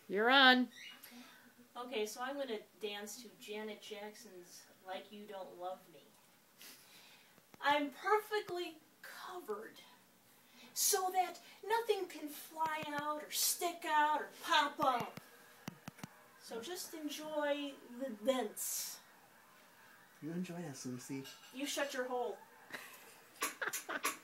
You're on. Okay, so I'm going to dance to Janet Jackson's Like You Don't Love Me. I'm perfectly covered so that nothing can fly out or stick out or pop up. So just enjoy the dance. You enjoy that, Lucy. You shut your hole.